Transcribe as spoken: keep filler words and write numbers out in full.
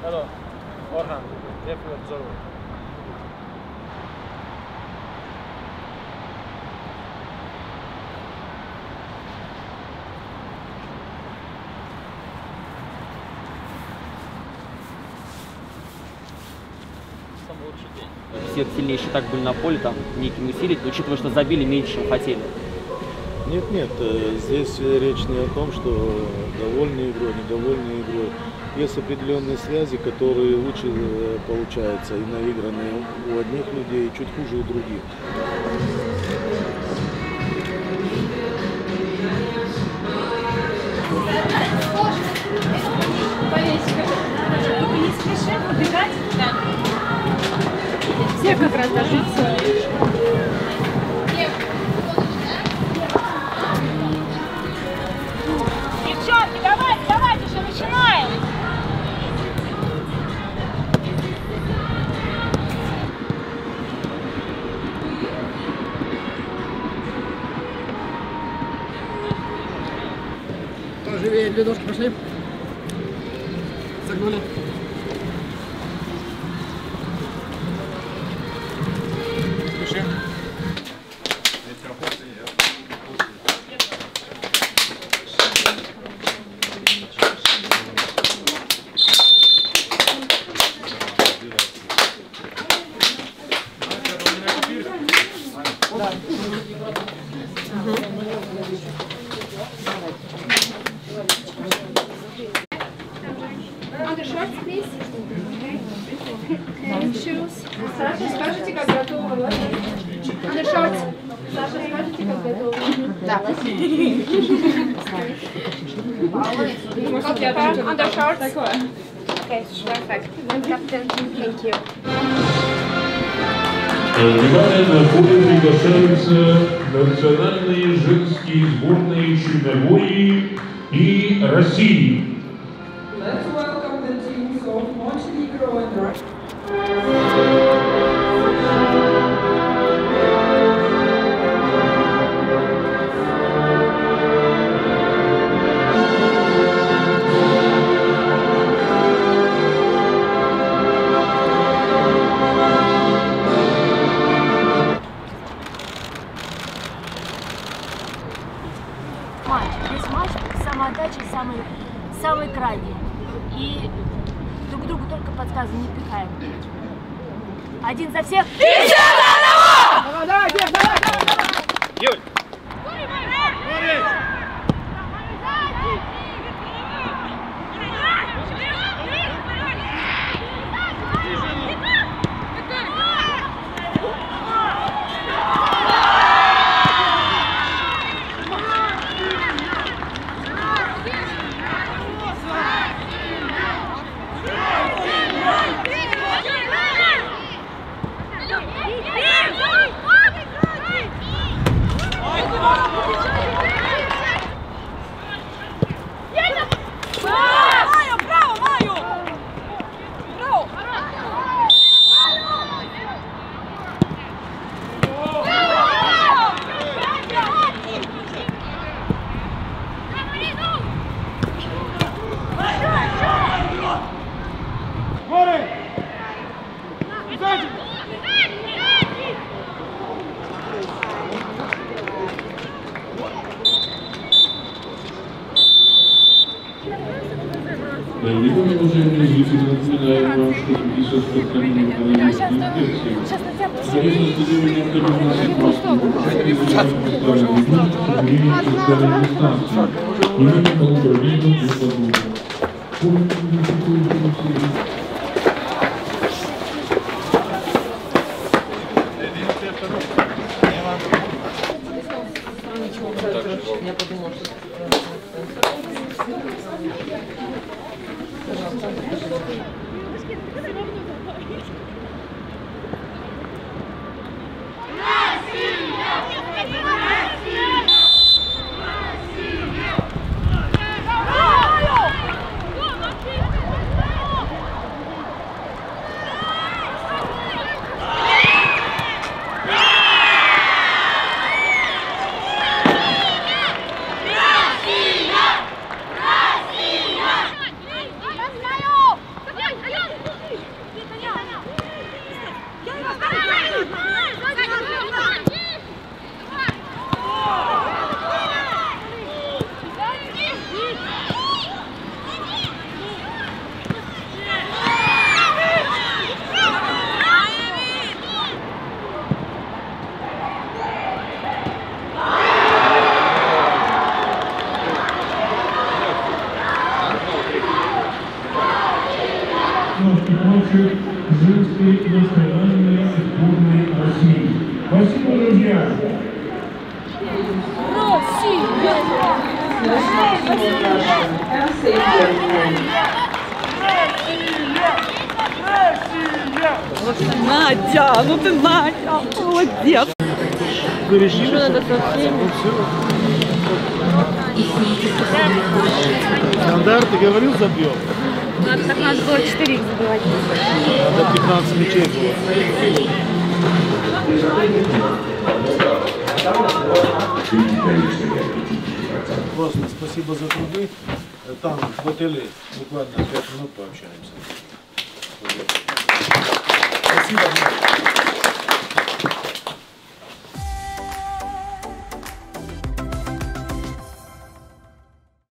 Hello, Orhan. Yapıyor zor. Все сильнейшие так были на поле, там неким усилить, учитывая, что забили меньше, чем хотели. Нет, нет, здесь речь не о том, что довольны игрой, недовольны игрой. Есть определенные связи, которые лучше получаются и наигранные у одних людей, и чуть хуже у других. Не спеши побегать. Да. Все как раз ложатся. Девчонки, давайте, давайте, еще начинаем. Живее, две ножки пошли. Согнули. Дыши. Undershorts, please. And shoes. Саша, скажите, как готово. Undershorts. Саша, скажите, как готово. Да. Undershorts. Okay, perfect. Captain, thank you. Внимание, на поле приглашаются национальные женские сборные Черногории и России. Let's welcome the teams of Montenegro and Russia. Матч. Весь матч самоотдача самый, самый крайний. И друг другу только подсказываем, не пихаем. Один за всех. И все за одного! Давай, давай, Дев, давай, давай, давай! Юль! Дорогие уважаемые зрители, напоминаем вам, что пятьдесят спортсменов экономической инспекции совместно с Федерацией необходимо поставить специальные станции, именно по управлению и подводам. Я подумала, что... Россия! Ярославский младший женской национальной сборной России. Спасибо, друзья! Надя, ну ты Надя, молодец. Еще надо совсем. Стандарт, ты говорил, забьем? Надо, так надо было четыре их забивать. Надо пятнадцать мячей было. Просто спасибо за труды. Там в отеле буквально пять минут пообщаемся. Спасибо.